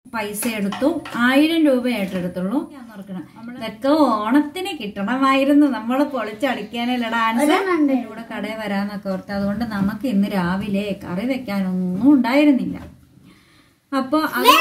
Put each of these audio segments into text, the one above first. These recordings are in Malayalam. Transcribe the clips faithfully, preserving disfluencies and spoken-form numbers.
പൈസ എടുത്തു. ആയിരം രൂപയായിട്ട് എടുത്തുള്ളൂ. ഞാൻ ഓർക്കണം ഇതൊക്കെ ഓണത്തിന് കിട്ടണമായിരുന്നു. നമ്മള് പൊളിച്ചടിക്കാനല്ല ഡാൻസ് ഇവിടെ കടയിൽ വരാന്നൊക്കെ ഓർത്ത്. അതുകൊണ്ട് നമുക്ക് ഇന്ന് രാവിലെ കറി വെക്കാനൊന്നും ഉണ്ടായിരുന്നില്ല. അപ്പൊ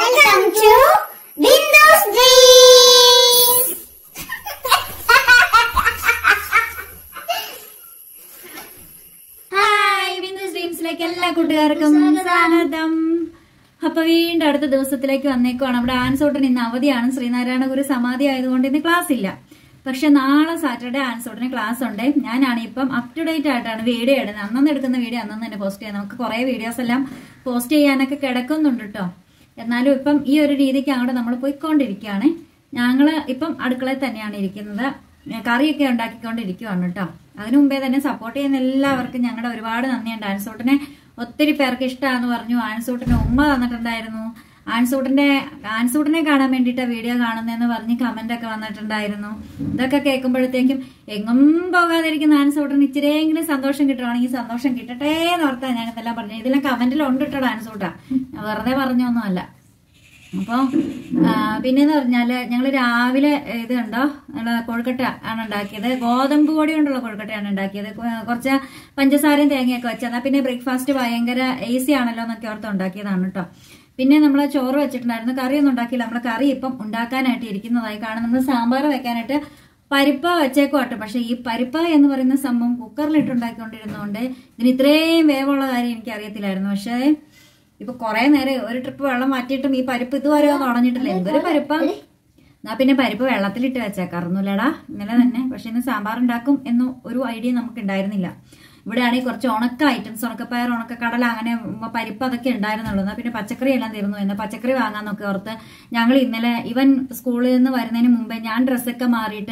ഹായ്, ബിന്ദുസ് ഡ്രീംസിലേക്ക് എല്ലാ കൂട്ടുകാർക്കും സ്വാഗതം. അപ്പൊ വീണ്ടും അടുത്ത ദിവസത്തിലേക്ക് വന്നേക്കുവാണ്. നമ്മുടെ ആൻസോട്ടൻ ഇന്ന് അവധിയാണ്. ശ്രീനാരായണ ഗുരു സമാധി ആയതുകൊണ്ട് ഇന്ന് ക്ലാസ് ഇല്ല. പക്ഷെ നാളെ സാറ്റർഡേ ആൻസോട്ടന് ക്ലാസ് ഉണ്ട്. ഞാനാണ് ഇപ്പം അപ് ടു ഡേറ്റ് ആയിട്ടാണ് വീഡിയോ ഇടുന്നത്. അന്നന്ന് എടുക്കുന്ന വീഡിയോ അന്നന്ന് തന്നെ പോസ്റ്റ് ചെയ്യാം. നമുക്ക് കുറെ വീഡിയോസ് എല്ലാം പോസ്റ്റ് ചെയ്യാനൊക്കെ കിടക്കുന്നുണ്ട് കേട്ടോ. എന്നാലും ഇപ്പം ഈ ഒരു രീതിക്ക് അങ്ങോട്ട് നമ്മൾ പോയിക്കൊണ്ടിരിക്കുകയാണ്. ഞങ്ങള് ഇപ്പം അടുക്കളയിൽ തന്നെയാണ് ഇരിക്കുന്നത്. കറിയൊക്കെ ഉണ്ടാക്കിക്കൊണ്ടിരിക്കുവാണ് കേട്ടോ. അതിനു മുമ്പേ തന്നെ സപ്പോർട്ട് ചെയ്യുന്ന എല്ലാവർക്കും ഞങ്ങളുടെ ഒരുപാട് നന്ദിയുണ്ട്. ആൻസൂട്ടിനെ ഒത്തിരി പേർക്ക് ഇഷ്ടമാണെന്ന് പറഞ്ഞു. ആൻസൂട്ടിന് ഉമ്മ തന്നിട്ടുണ്ടായിരുന്നു. ആൻസൂട്ടിന്റെ ആൻസൂട്ടിനെ കാണാൻ വേണ്ടിയിട്ട് വീഡിയോ കാണുന്നതെന്ന് പറഞ്ഞ് കമന്റ് ഒക്കെ വന്നിട്ടുണ്ടായിരുന്നു. ഇതൊക്കെ കേൾക്കുമ്പോഴത്തേക്കും എങ്ങും പോകാതിരിക്കുന്ന ആൻസൂട്ടിന് ഇച്ചിരിയെങ്കിലും സന്തോഷം കിട്ടുവാണെങ്കിൽ സന്തോഷം കിട്ടട്ടെ എന്ന് ഓർത്താ ഞാൻ ഇതെല്ലാം പറഞ്ഞു. ഇതിലും കമന്റിൽ ഉണ്ടിട്ടോ ആൻസൂട്ടാ, വെറുതെ പറഞ്ഞൊന്നുമല്ല. അപ്പൊ പിന്നെന്ന് പറഞ്ഞാല് ഞങ്ങള് രാവിലെ ഇത് കണ്ടോ, കൊഴുക്കട്ട ആണ് ഉണ്ടാക്കിയത്. ഗോതമ്പ് പൊടി കൊണ്ടുള്ള കൊഴുക്കട്ടയാണ് ഉണ്ടാക്കിയത്. കുറച്ച് പഞ്ചസാരയും തേങ്ങയൊക്കെ വെച്ചാൽ പിന്നെ ബ്രേക്ക്ഫാസ്റ്റ് ഭയങ്കര ഈസി ആണല്ലോ എന്നൊക്കെ ഓർത്ത് ഉണ്ടാക്കിയതാണ് കേട്ടോ. പിന്നെ നമ്മള് ചോറ് വെച്ചിട്ടുണ്ടായിരുന്നു. കറിയൊന്നും ഉണ്ടാക്കിയില്ല. നമ്മള് കറി ഇപ്പം ഉണ്ടാക്കാനായിട്ട് ഇരിക്കുന്നതായി കാണും. നമ്മൾ സാമ്പാർ വെക്കാനായിട്ട് പരിപ്പ വെച്ചേക്കോട്ടെ. പക്ഷെ ഈ പരിപ്പ എന്ന് പറയുന്ന സംഭവം കുക്കറിലിട്ട് ഉണ്ടാക്കിക്കൊണ്ടിരുന്നതുകൊണ്ട് ഇതിന് ഇത്രയും വേവുള്ള കാര്യം എനിക്ക് അറിയത്തില്ലായിരുന്നു. പക്ഷേ ഇപ്പൊ കുറെ നേരം ഒരു ട്രിപ്പ് വെള്ളം മാറ്റിയിട്ടും ഈ പരിപ്പ് ഇതുവരെ ഒന്നും ഉടഞ്ഞിട്ടില്ല. എന്തൊരു പരിപ്പ. എന്നാ പിന്നെ പരിപ്പ് വെള്ളത്തിലിട്ട് വെച്ചേക്കാറുന്നില്ലടാ ഇന്നലെ തന്നെ. പക്ഷെ ഇന്ന് സാമ്പാർ ഉണ്ടാക്കും എന്ന ഒരു ഐഡിയ നമുക്ക് ഉണ്ടായിരുന്നില്ല. ഇവിടെ ആണെങ്കിൽ കുറച്ച് ഉണക്ക ഐറ്റംസ്, ഉണക്കപ്പയർ, ഉണക്കക്കടല, അങ്ങനെ പരിപ്പ് അതൊക്കെ ഉണ്ടായിരുന്നുള്ളൂ. എന്നാൽ പിന്നെ പച്ചക്കറി എല്ലാം തീർന്നു. എന്നാൽ പച്ചക്കറി വാങ്ങാന്നൊക്കെ ഓർത്ത് ഞങ്ങൾ ഇന്നലെ ഇവൻ സ്കൂളിൽ നിന്ന് വരുന്നതിന് മുമ്പേ ഞാൻ ഡ്രസ്സൊക്കെ മാറിയിട്ട്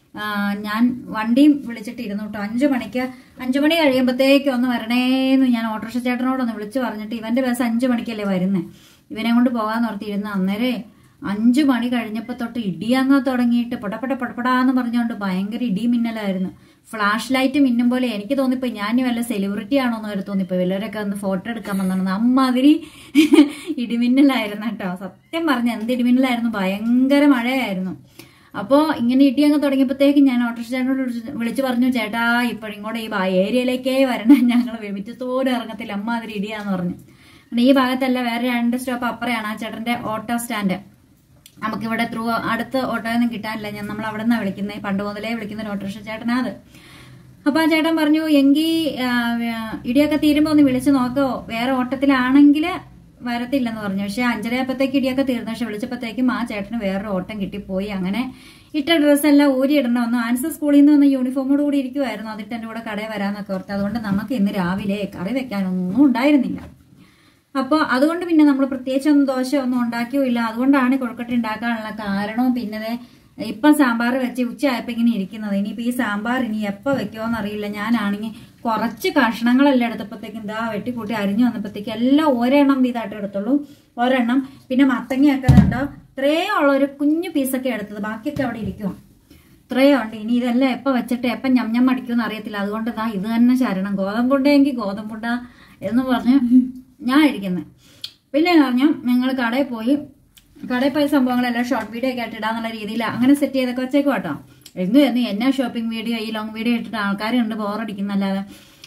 ഞാൻ വണ്ടിയും വിളിച്ചിട്ടിരുന്നു കേട്ടോ. അഞ്ചു മണിക്ക് അഞ്ചു മണി കഴിയുമ്പോഴത്തേക്കും ഒന്ന് വരണേന്ന് ഞാൻ ഓട്ടോറിക്ഷ ചേട്ടനോടൊന്ന് വിളിച്ചു പറഞ്ഞിട്ട്, ഇവന്റെ ബസ് അഞ്ചു മണിക്കല്ലേ വരുന്നേ, ഇവനെ കൊണ്ട് പോകാന്ന് ഓർത്തിരുന്നു. അന്നേരെ അഞ്ചു മണി കഴിഞ്ഞപ്പോ തൊട്ട് ഇടിയങ്ങ തുടങ്ങിയിട്ട് പൊടപെട പൊടപെടാന്ന് പറഞ്ഞുകൊണ്ട് ഭയങ്കര ഇടി മിന്നലായിരുന്നു. ഫ്ലാഷ് ലൈറ്റ് മിന്നും പോലെ എനിക്ക് തോന്നിപ്പോ ഞാൻ വല്ല സെലിബ്രിറ്റി ആണോന്ന് വരെ തോന്നിപ്പോ. വല്ലവരൊക്കെ ഒന്ന് ഫോട്ടോ എടുക്കാൻ വന്നാണ്. അമ്മാതിരി ഇടിമിന്നലായിരുന്നു കേട്ടോ. സത്യം പറഞ്ഞ എന്ത് ഇടിമിന്നലായിരുന്നു, ഭയങ്കര മഴയായിരുന്നു. അപ്പോ ഇങ്ങനെ ഇടി അങ്ങ് തുടങ്ങിയപ്പോഴത്തേക്കും ഞാൻ ഓട്ടോറിക്ഷ ചേട്ടനോട് വിളിച്ചു പറഞ്ഞു, ചേട്ടാ ഇപ്പോഴിങ്ങോട്ട് ഈ ഏരിയയിലേക്കേ വരണം, ഞങ്ങൾ മിറ്റത്തോടെ ഇറങ്ങത്തില്ല, അമ്മാതിരി ഇടിയാന്ന് പറഞ്ഞു. ഈ ഭാഗത്തല്ല, വേറെ രണ്ട് സ്റ്റോപ്പ് അപ്പുറയാണ് ആ ചേട്ടന്റെ ഓട്ടോ സ്റ്റാൻഡ്. നമുക്കിവിടെ ത്രൂ അടുത്ത് ഓട്ടോയൊന്നും കിട്ടാനില്ല. ഞാൻ നമ്മൾ അവിടെ നിന്നാണ് വിളിക്കുന്നത്. പണ്ട് മുതലേ വിളിക്കുന്ന ഒരു ഓട്ടോറിക്ഷ ചേട്ടനാ അത്. അപ്പൊ ആ ചേട്ടൻ പറഞ്ഞു, എങ്കിൽ ഇടിയൊക്കെ തീരുമ്പോ ഒന്ന് വിളിച്ചു നോക്കോ, വേറെ ഓട്ടത്തിലാണെങ്കിൽ വരത്തില്ലെന്ന് പറഞ്ഞു. പക്ഷെ അഞ്ചരയപ്പത്തേക്ക് ഇടിയൊക്കെ തീർന്നു. പക്ഷെ വിളിച്ചപ്പോഴത്തേക്കും ആ ചേട്ടന് വേറൊരു ഓട്ടം കിട്ടിപ്പോയി. അങ്ങനെ ഇട്ട ഡ്രസ്സെല്ലാം ഊരി ഇടണമെന്നു. ആൻസർ സ്കൂളിൽ നിന്ന് വന്ന് യൂണിഫോമോട് കൂടി ഇരിക്കുമായിരുന്നു. അതിട്ട് എന്റെ കൂടെ കടയിൽ വരാന്നൊക്കെ ഓർത്ത്. അതുകൊണ്ട് നമുക്ക് ഇന്ന് രാവിലെ കറി വെക്കാനൊന്നും ഉണ്ടായിരുന്നില്ല. അപ്പൊ അതുകൊണ്ട് പിന്നെ നമ്മൾ പ്രത്യേകിച്ചൊന്നും ദോശ ഒന്നും ഉണ്ടാക്കിയോ ഇല്ല. അതുകൊണ്ടാണ് കൊഴുക്കട്ട ഉണ്ടാക്കാനുള്ള കാരണവും. പിന്നെ ഇപ്പം സാമ്പാർ വെച്ച് ഉച്ചയായപ്പോ ഇങ്ങനെ ഇരിക്കുന്നത്. ഇനിയിപ്പോ ഈ സാമ്പാർ ഇനി എപ്പോ വെക്കുമോന്ന് അറിയില്ല. ഞാനാണെങ്കിൽ കുറച്ച് കഷ്ണങ്ങളെല്ലാം എടുത്തപ്പോഴത്തേക്കും ഇതാ വെട്ടിക്കൂട്ടി അരിഞ്ഞു വന്നപ്പോഴത്തേക്കും എല്ലാം ഒരെണ്ണം വീതായിട്ട് എടുത്തുള്ളൂ. ഒരെണ്ണം. പിന്നെ മത്തങ്ങയൊക്കെ ഉണ്ടോ, ഇത്രയും ഉള്ള ഒരു കുഞ്ഞു പീസൊക്കെ എടുത്തത്. ബാക്കിയൊക്കെ അവിടെ ഇരിക്കുവാ. ഇത്രയും ഉണ്ട്. ഇനി ഇതെല്ലാം എപ്പോ വെച്ചിട്ട് എപ്പം ഞം ഞം അടിക്കുമെന്ന് അറിയത്തില്ല. അതുകൊണ്ട് ഇതാ ഇത് തന്നെ ശരണം. ഗോതമ്പുണ്ടെങ്കിൽ ഗോതമ്പുണ്ട എന്ന് പറഞ്ഞ് ഞാൻ ഇരിക്കുന്നത്. പിന്നെ പറഞ്ഞു ഞങ്ങൾ കടയിൽ പോയി കടയിൽ പോയ സംഭവങ്ങളെല്ലാം ഷോർട്ട് വീഡിയോ ഒക്കെ ആയിട്ട് ഇടാന്നുള്ള രീതിയിൽ അങ്ങനെ സെറ്റ് ചെയ്തൊക്കെ വെച്ചേക്കും കേട്ടോ. എന്നും എന്നും എന്നാ ഷോപ്പിംഗ് വീഡിയോ ഈ ലോങ് വീഡിയോ ഇട്ടിട്ട് ആൾക്കാരുണ്ട് ബോറടിക്കുന്നല്ലാതെ.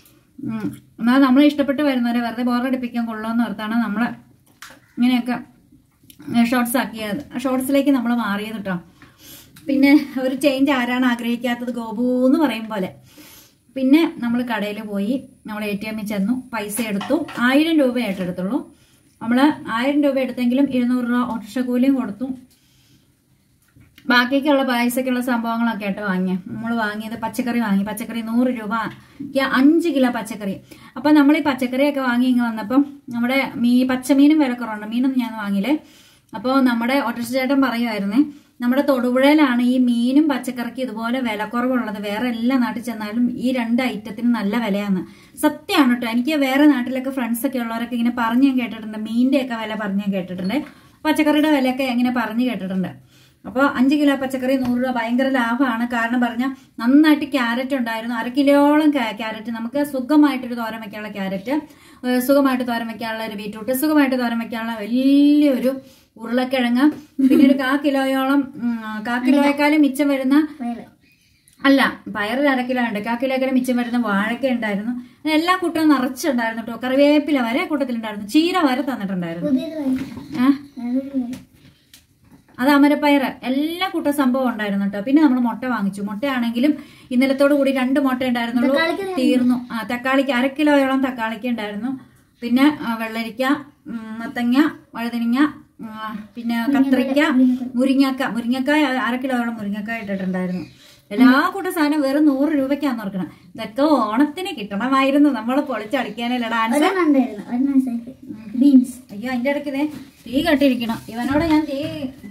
എന്നാൽ നമ്മളെ ഇഷ്ടപ്പെട്ട് വരുന്നവരെ വെറുതെ ബോറടിപ്പിക്കാൻ കൊള്ളുമെന്ന് ഓർത്താണ് നമ്മൾ ഇങ്ങനെയൊക്കെ ഷോർട്സ് ആക്കിയത്. ഷോർട്സിലേക്ക് നമ്മൾ മാറിയത് കേട്ടോ. പിന്നെ ഒരു ചേഞ്ച് ആരാണ് ആഗ്രഹിക്കാത്തത്, ഗോപു എന്ന് പറയും പോലെ. പിന്നെ നമ്മൾ കടയിൽ പോയി, നമ്മൾ എ ടി എമ്മിൽ ചെന്നു, പൈസ എടുത്തു. ആയിരം രൂപയായിട്ട് എടുത്തുള്ളൂ. നമ്മൾ ആയിരം രൂപ എടുത്തെങ്കിലും ഇരുന്നൂറ് രൂപ ഓട്ടോറിക്ഷ കൂലിയും കൊടുത്തു. ബാക്കിയൊക്കെയുള്ള പൈസക്കുള്ള സംഭവങ്ങളൊക്കെ ആയിട്ട് വാങ്ങിയ നമ്മൾ വാങ്ങിയത് പച്ചക്കറി വാങ്ങി. പച്ചക്കറി നൂറ് രൂപ അഞ്ച് കിലോ പച്ചക്കറി. അപ്പൊ നമ്മൾ ഈ പച്ചക്കറിയൊക്കെ വാങ്ങി ഇങ്ങ് വന്നപ്പം നമ്മുടെ മീ പച്ചമീനും വില കുറവുണ്ട്. മീനൊന്നും ഞാൻ വാങ്ങിയില്ലേ. അപ്പോൾ നമ്മുടെ ഓട്ടോറിക്ഷ ചേട്ടൻ പറയുമായിരുന്നേ, നമ്മുടെ തൊടുപുഴയിലാണ് ഈ മീനും പച്ചക്കറിക്ക് ഇതുപോലെ വിലക്കുറവുള്ളത്. വേറെ എല്ലാ നാട്ടിൽ ചെന്നാലും ഈ രണ്ട് ഐറ്റത്തിന് നല്ല വിലയാണ്. സത്യമാണ് കേട്ടോ. എനിക്ക് വേറെ നാട്ടിലൊക്കെ ഫ്രണ്ട്സ് ഒക്കെ ഉള്ളവരൊക്കെ ഇങ്ങനെ പറഞ്ഞു ഞാൻ കേട്ടിട്ടുണ്ട്. മീനിന്റെ ഒക്കെ വില പറഞ്ഞു ഞാൻ കേട്ടിട്ടുണ്ട്. പച്ചക്കറിയുടെ വിലയൊക്കെ ഇങ്ങനെ പറഞ്ഞു കേട്ടിട്ടുണ്ട്. അപ്പോൾ അഞ്ച് കിലോ പച്ചക്കറി നൂറ് രൂപ ഭയങ്കര ലാഭമാണ്. കാരണം പറഞ്ഞാൽ നന്നായിട്ട് ക്യാരറ്റ് ഉണ്ടായിരുന്നു. അര കിലോളം ക്യാരറ്റ് നമുക്ക് സുഖമായിട്ടൊരു തോരൻ വെക്കാനുള്ള ക്യാരറ്റ്, സുഖമായിട്ട് തോരൻ വെക്കാനുള്ള ഒരു ബീറ്റ്റൂട്ട്, സുഖമായിട്ട് തോരൻ വെക്കാനുള്ള വലിയൊരു ഉരുളക്കിഴങ്ങ്, പിന്നെ ഒരു കാ കിലോയോളം കാ കിലോയേക്കാളും മിച്ചം വരുന്ന അല്ല പയറിൽ അര കിലോ ഉണ്ട്, കാ കിലോയേക്കാളും മിച്ചം വരുന്ന വാഴക്ക ഉണ്ടായിരുന്നു. എല്ലാ കൂട്ടവും നിറച്ചുണ്ടായിരുന്നു കേട്ടോ. കറിവേപ്പില വരെ കൂട്ടത്തിലുണ്ടായിരുന്നു, ചീര വരെ തന്നിട്ടുണ്ടായിരുന്നു. ഏഹ് അത് അമരപ്പയറ് എല്ലാ കൂട്ട സംഭവം ഉണ്ടായിരുന്നു കേട്ടോ. പിന്നെ നമ്മൾ മുട്ട വാങ്ങിച്ചു. മുട്ടയാണെങ്കിലും ഇന്നലത്തോടു കൂടി രണ്ട് മുട്ട ഉണ്ടായിരുന്നുള്ളൂ, തീർന്നു. ആ തക്കാളിക്ക് അര കിലോയോളം തക്കാളിക്ക് ഉണ്ടായിരുന്നു. പിന്നെ വെള്ളരിക്ക, മത്തങ്ങ, വഴുതനങ്ങ, പിന്നെ കത്രിക്ക, മുരിങ്ങക്ക മുരിങ്ങക്ക അര കിലോയോളം മുരിങ്ങക്ക ഇട്ടിട്ടുണ്ടായിരുന്നു. എല്ലാ കൂട്ട സാധനം വെറും നൂറ് രൂപയ്ക്കാന്ന് ഓർക്കണം. ഇതൊക്കെ ഓണത്തിന് കിട്ടണമായിരുന്നു. നമ്മള് പൊളിച്ചടിക്കാനല്ല ഡാൻസ്. അയ്യോ അതിന്റെ ഇടയ്ക്ക് തീ കെട്ടിരിക്കണം. ഇവനോട് ഞാൻ തീ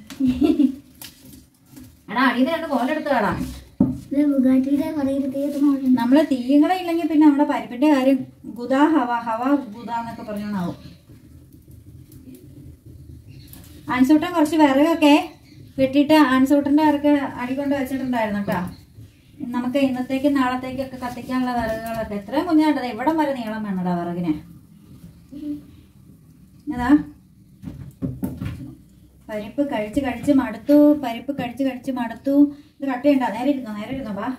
എടാ അടിയിൽ രണ്ട് കോലെടുത്തടാ. നമ്മള് തീകളെ ഇല്ലെങ്കിൽ പിന്നെ നമ്മുടെ പരിപ്പിന്റെ കാര്യം ഗുദാ ഹവ ഹവ ഗുദാന്നൊക്കെ പറഞ്ഞാവും. ആൻസൂട്ടൻ കുറച്ച് വിറകൊക്കെ വെട്ടിയിട്ട് ആൻസൂട്ടന്റെ അവർക്ക് അടി കൊണ്ട് വെച്ചിട്ടുണ്ടായിരുന്നു കേട്ടോ. നമുക്ക് ഇന്നത്തേക്കും നാളത്തേക്കൊക്കെ കത്തിക്കാനുള്ള വിറകുകളൊക്കെ എത്രയും കുഞ്ഞാണ്ടത് ഇവിടം വരെ നീളം വേണടാ വിറകിന്. അതാ പരിപ്പ് കഴിച്ച് കഴിച്ച് മടുത്തു, പരിപ്പ് കഴിച്ച് കഴിച്ച് മടുത്തു. ഇത് കട്ടിയുണ്ടോ? നേരെ ഇരുന്നോ, നേരെ ഇരുന്നോ. ബാ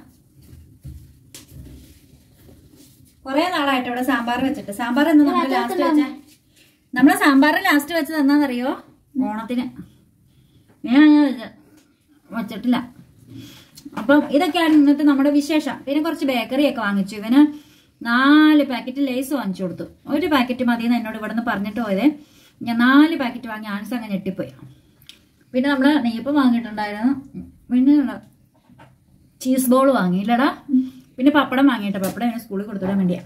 കൊറേ നാളായിട്ട് ഇവിടെ സാമ്പാർ വെച്ചിട്ട്. സാമ്പാർ എന്ന് നമ്മള് ലാസ്റ്റ് വെച്ച നമ്മളെ സാമ്പാർ ലാസ്റ്റ് വെച്ചത് എന്നാന്നറിയോ? ഓണത്തിന്. ഞാൻ വെച്ചിട്ടില്ല. അപ്പം ഇതൊക്കെയാണ് ഇന്നത്തെ നമ്മുടെ വിശേഷം. പിന്നെ കുറച്ച് ബേക്കറി ഒക്കെ വാങ്ങിച്ചു. ഇവന് നാല് പാക്കറ്റ് ലേസ് വാങ്ങിച്ചു കൊടുത്തു. ഒരു പാക്കറ്റ് മതിയെന്ന് എന്നോട് ഇവിടെ നിന്ന് പറഞ്ഞിട്ട് പോയതേ. ഞാൻ നാല് പാക്കറ്റ് വാങ്ങി. ആൻസ് അങ്ങനെ ഞെട്ടിപ്പോയി. പിന്നെ നമ്മള് നെയ്യപ്പം വാങ്ങിയിട്ടുണ്ടായിരുന്നു. പിന്നെ ചീസ് ബോൾ വാങ്ങിയില്ലടാ. പിന്നെ പപ്പടം വാങ്ങിയിട്ട് പപ്പടം എന്നെ സ്കൂളിൽ കൊടുത്തിടാൻ വേണ്ടിയാ.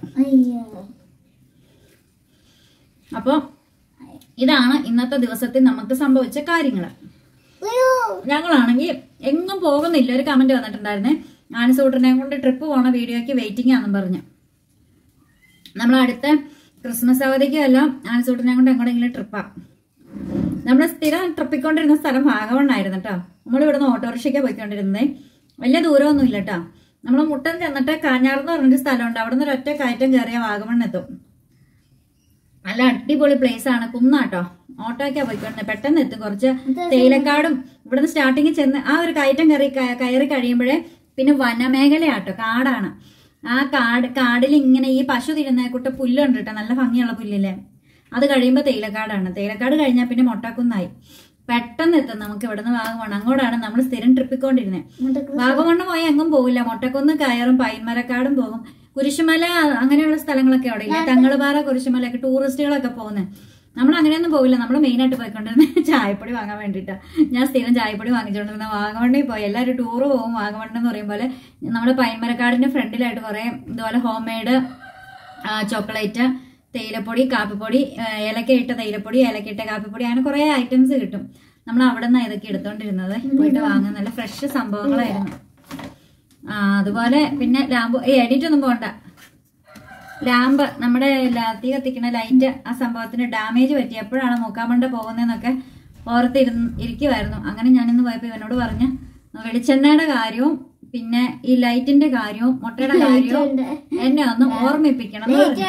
അപ്പൊ ഇതാണ് ഇന്നത്തെ ദിവസത്തിൽ നമുക്ക് സംഭവിച്ച കാര്യങ്ങള്. ഞങ്ങളാണെങ്കിൽ എങ്ങും പോകുന്നില്ല. ഒരു കമന്റ് വന്നിട്ടുണ്ടായിരുന്നേ, ആൻസൂട്ടനെ കൊണ്ട് ട്രിപ്പ് പോണ വീഡിയോക്ക് വെയിറ്റിംഗ് ആണെന്നും പറഞ്ഞു. നമ്മളടുത്ത ക്രിസ്മസ് അവധിക്കും എല്ലാം ആൻസൂട്ടനെ കൊണ്ട് എങ്ങോട്ടെങ്കിലും ട്രിപ്പാ. നമ്മൾ സ്ഥിരം ട്രിപ്പിക്കൊണ്ടിരുന്ന സ്ഥലം വാഗമണ്ണായിരുന്നു കേട്ടോ. നമ്മൾ ഇവിടുന്ന് ഓട്ടോറിക്ഷയ്ക്ക് പോയിക്കൊണ്ടിരുന്നേ. വലിയ ദൂരമൊന്നും ഇല്ല കേട്ടോ. നമ്മൾ മുട്ടൻ ചെന്നിട്ട് കാഞ്ഞാറെന്ന് പറഞ്ഞൊരു സ്ഥലമുണ്ട്. അവിടെ നിന്ന് ഒരൊറ്റ കയറ്റം കയറിയ വാഗമണ്ണെത്തും. നല്ല അടിപൊളി പ്ലേസ് ആണ്, കുന്നാട്ടോ. ഓട്ടോയ്ക്കാ പോയിക്കൊണ്ടിരുന്നത്. പെട്ടെന്ന് എത്തും. കുറച്ച് തേയിലക്കാടും ഇവിടുന്ന് സ്റ്റാർട്ടിങ് ചെന്ന് ആ ഒരു കയറ്റം കയറി കയറി കഴിയുമ്പോഴേ പിന്നെ വനമേഖലയാട്ടോ, കാടാണ്. ആ കാട് കാടിൽ ഇങ്ങനെ ഈ പശു തിരുന്നേക്കൂട്ട് പുല്ലുണ്ട് കേട്ടോ, നല്ല ഭംഗിയുള്ള പുല്ലില്ലേ. അത് കഴിയുമ്പോൾ തേയിലക്കാടാണ്. തേയിലക്കാട് കഴിഞ്ഞാൽ പിന്നെ മൊട്ടക്കുന്നായി. പെട്ടെന്ന് എത്തും നമുക്ക് ഇവിടുന്ന് വാഗമണ്ണ്. അങ്ങോട്ടാണ് നമ്മൾ സ്ഥിരം ട്രിപ്പിക്കൊണ്ടിരുന്നത്. വാഗമണ്ണ് പോയി എങ്ങും പോകില്ല. മൊട്ടക്കുന്ന് കയറും, പൈന്മരക്കാടും പോകും, കുരിശുമല അങ്ങനെയുള്ള സ്ഥലങ്ങളൊക്കെ അവിടെ ഇല്ല. തങ്ങളുപാറ കുരിശുമലയൊക്കെ ടൂറിസ്റ്റുകളൊക്കെ പോകുന്നത്. നമ്മൾ അങ്ങനെയൊന്നും പോകില്ല. നമ്മൾ മെയിനായിട്ട് പോയിക്കൊണ്ടിരുന്നത് ചായപ്പൊടി വാങ്ങാൻ വേണ്ടിയിട്ടാണ്. ഞാൻ സ്ഥിരം ചായപ്പൊടി വാങ്ങിച്ചുകൊണ്ടിരുന്ന വാഗമണ്ണിൽ പോയി. എല്ലാവരും ടൂറ് പോകും വാഗമണ്ണ് എന്ന് പറയും പോലെ. നമ്മുടെ പൈന്മരക്കാടിന്റെ ഫ്രണ്ടിലായിട്ട് കുറെ ഇതുപോലെ ഹോം മെയ്ഡ് ചോക്ലേറ്റ്, തേയിലപ്പൊടി, കാപ്പിപ്പൊടി, ഏലക്കയിട്ട തേയിലപ്പൊടി, ഏലക്കയിട്ട കാപ്പിപ്പൊടി, അങ്ങനെ കുറെ ഐറ്റംസ് കിട്ടും. നമ്മൾ അവിടെ നിന്നാണ് ഇതൊക്കെ എടുത്തോണ്ടിരുന്നത്. പോയിട്ട് വാങ്ങാൻ നല്ല ഫ്രഷ് സംഭവങ്ങളായിരുന്നു. ആ അതുപോലെ പിന്നെ ലാമ്പ് എഡിറ്റ് ഒന്നും പോകണ്ട. ലാമ്പ് നമ്മുടെ തീ കത്തിക്കുന്ന ലൈറ്റ് ആ സംഭവത്തിന് ഡാമേജ് പറ്റി. എപ്പോഴാണ് മൂക്കാമണ്ട പോകുന്നതെന്നൊക്കെ ഓർത്തിരുന്ന് ഇരിക്കുമായിരുന്നു. അങ്ങനെ ഞാനിന്ന് പോയപ്പോ ഇവനോട് പറഞ്ഞ വെളിച്ചെണ്ണയുടെ കാര്യവും പിന്നെ ഈ ലൈറ്റിന്റെ കാര്യവും മുട്ടയുടെ കാര്യവും എന്നെ ഒന്ന് ഓർമ്മിപ്പിക്കണം.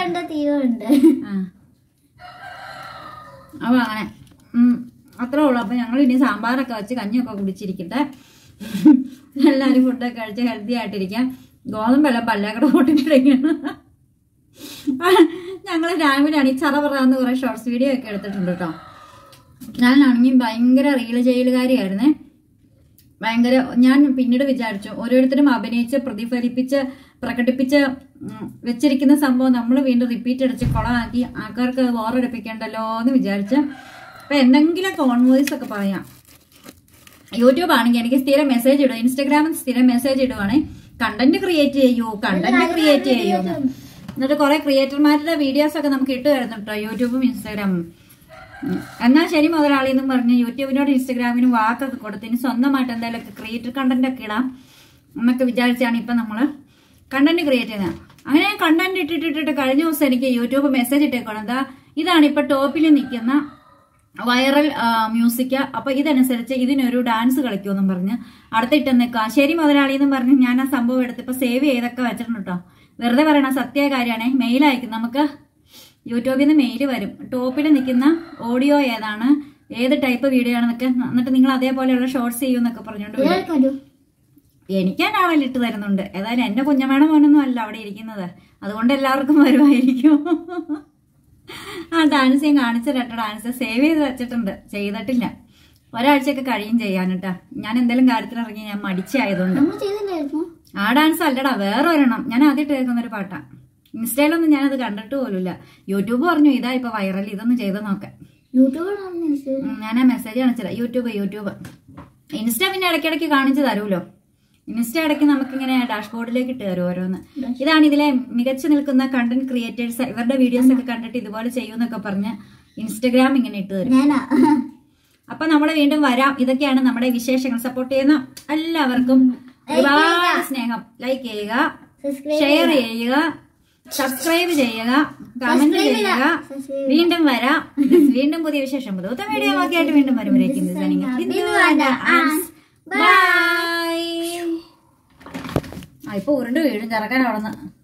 അപ്പൊ അങ്ങനെ ഉം അത്രേ ഉള്ളു. അപ്പൊ ഞങ്ങൾ ഇനി സാമ്പാറൊക്കെ വെച്ച് കഞ്ഞിയൊക്കെ കുടിച്ചിരിക്കട്ടെ. എല്ലാരും ഫുഡൊക്കെ കഴിച്ച് ഹെൽത്തി ആയിട്ടിരിക്കാം. ഗോതമ്പെല്ലാം പല്ലാക്കട പൊട്ടിട്ടിരിക്കണം. ഞങ്ങള് രാവിലെയാണ് ഈ ചറപറാന്ന് കുറെ ഷോർട്സ് വീഡിയോ ഒക്കെ എടുത്തിട്ടുണ്ട് കേട്ടോ. ഞാനാണെങ്കിൽ ഭയങ്കര റീല് ചെയ്യലുകാരിയായിരുന്നേ. ഭയങ്കര ഞാൻ പിന്നീട് വിചാരിച്ചു ഓരോരുത്തരും അഭിനയിച്ച് പ്രതിഫലിപ്പിച്ച് പ്രകടിപ്പിച്ച് വെച്ചിരിക്കുന്ന സംഭവം നമ്മൾ വീണ്ടും റിപ്പീറ്റ് അടിച്ച് കൊളമാക്കി ആൾക്കാർക്ക് ബോറടിപ്പിക്കണ്ടല്ലോ എന്ന് വിചാരിച്ച് അപ്പൊ എന്തെങ്കിലുമൊക്കെ ഓൺ വോയിസ് ഒക്കെ പറയാം. യൂട്യൂബ് ആണെങ്കിൽ എനിക്ക് സ്ഥിരം മെസ്സേജ് ഇടും, ഇൻസ്റ്റാഗ്രാമിൽ സ്ഥിരം മെസ്സേജ് ഇടുവാണെങ്കിൽ കണ്ടന്റ് ക്രിയേറ്റ് ചെയ്യൂ കണ്ടന്റ് ക്രിയേറ്റ് ചെയ്യൂ. എന്നിട്ട് കുറെ ക്രിയേറ്റർമാരുടെ വീഡിയോസ് ഒക്കെ നമുക്ക് ഇട്ട് തരുന്നു കേട്ടോ യൂട്യൂബും ഇൻസ്റ്റാഗ്രാമും. എന്നാൽ ശരി മുതലാളി എന്നും പറഞ്ഞ് യൂട്യൂബിനോട് ഇൻസ്റ്റാഗ്രാമിനും വാക്കൊക്കെ കൊടുത്ത് ഇനി സ്വന്തമായിട്ട് എന്തെങ്കിലുമൊക്കെ ക്രിയേറ്റർ കണ്ടന്റ് ഒക്കെ ഇടാം എന്നൊക്കെ വിചാരിച്ചാണ് ഇപ്പൊ നമ്മള് കണ്ടന്റ് ക്രിയേറ്റ് ചെയ്യുന്നത്. അങ്ങനെ കണ്ടന്റ് ഇട്ടിട്ടിട്ട് കഴിഞ്ഞ ദിവസം എനിക്ക് യൂട്യൂബ് മെസ്സേജ് ഇട്ടേക്കണം. എന്താ ഇതാണ് ഇപ്പൊ ടോപ്പിൽ നിൽക്കുന്ന വൈറൽ മ്യൂസിക്, അപ്പൊ ഇതനുസരിച്ച് ഇതിനൊരു ഡാൻസ് കളിക്കുമെന്നും പറഞ്ഞ് അടുത്തിട്ട് നിൽക്കുക. ശരി മുതലാളി എന്നും പറഞ്ഞ് ഞാൻ ആ സംഭവം എടുത്ത് ഇപ്പൊ സേവ് ചെയ്തൊക്കെ വെച്ചിട്ടുണ്ട് കേട്ടോ. വെറുതെ പറയണ സത്യ കാര്യമാണേ. മെയിൽ അയക്കും, നമുക്ക് യൂട്യൂബിൽ നിന്ന് മെയിൽ വരും. ടോപ്പിൽ നിൽക്കുന്ന ഓഡിയോ ഏതാണ്, ഏത് ടൈപ്പ് വീഡിയോ ആണെന്നൊക്കെ. എന്നിട്ട് നിങ്ങൾ അതേപോലെയുള്ള ഷോർട്സ് ചെയ്യുമെന്നൊക്കെ പറഞ്ഞോണ്ട് എനിക്ക് ആ നോവൽ ഇട്ട് തരുന്നുണ്ട്. ഏതായാലും എന്റെ കുഞ്ഞമ്മയുടെ മോനൊന്നും അല്ല അവിടെ ഇരിക്കുന്നത്, അതുകൊണ്ട് എല്ലാവർക്കും വരുമായിരിക്കും. ആ ഡാൻസ് ഞാൻ കാണിച്ചു തരട്ടെ. ഡാൻസ് സേവ് ചെയ്ത് വെച്ചിട്ടുണ്ട്, ചെയ്തിട്ടില്ല. ഒരാഴ്ചയൊക്കെ കഴിയും ചെയ്യാനിട്ടാ. ഞാൻ എന്തെങ്കിലും കാര്യത്തിന് ഇറങ്ങി ഞാൻ മടിച്ചായതുകൊണ്ട്. ആ ഡാൻസ് അല്ലടാ, വേറെ ഒരെണ്ണം ഞാൻ ആദ്യമായിട്ട് കേൾക്കുന്ന ഒരു പാട്ടാ. ഇൻസ്റ്റയിലൊന്നും ഞാനത് കണ്ടിട്ട് പോലുമില്ല. യൂട്യൂബ് പറഞ്ഞു ഇതാ ഇപ്പൊ വൈറൽ, ഇതൊന്ന് ചെയ്ത് നോക്കാം. ഞാൻ ആ മെസ്സേജ് കാണിച്ചില്ല. യൂട്യൂബ് യൂട്യൂബ് ഇൻസ്റ്റ പിന്നെ ഇടയ്ക്കിടയ്ക്ക് കാണിച്ചു തരൂലോ. ഇൻസ്റ്റ ഇടയ്ക്ക് നമുക്കിങ്ങനെ ഡാഷ്ബോർഡിലേക്ക് ഇട്ട് തരും ഓരോന്ന്. ഇതാണ് ഇതിലെ മികച്ചു നിൽക്കുന്ന കണ്ടന്റ് ക്രിയേറ്റേഴ്സ്, ഇവരുടെ വീഡിയോസ് ഒക്കെ കണ്ടിട്ട് ഇതുപോലെ ചെയ്യുമെന്നൊക്കെ പറഞ്ഞ് ഇൻസ്റ്റഗ്രാം ഇങ്ങനെ ഇട്ട് തരും. അപ്പൊ നമ്മൾ വീണ്ടും വരാം. ഇതൊക്കെയാണ് നമ്മുടെ വിശേഷങ്ങൾ. സപ്പോർട്ട് ചെയ്യുന്ന എല്ലാവർക്കും ഒരുപാട് സ്നേഹം. ലൈക്ക് ചെയ്യുക, ഷെയർ ചെയ്യുക, സബ്സ്ക്രൈബ് ചെയ്യുക, കമന്റ് ചെയ്യുക. വീണ്ടും വരാം. വീണ്ടും പുതിയ വിശേഷം പുതുത്ത വീഡിയോ ആക്കിയായിട്ട് വീണ്ടും വരുമ്പോഴേക്കും ബൈ. ഇപ്പൊ ഉരുണ്ട് വീടും ചെറുക്കാൻ അവിടെ നിന്ന്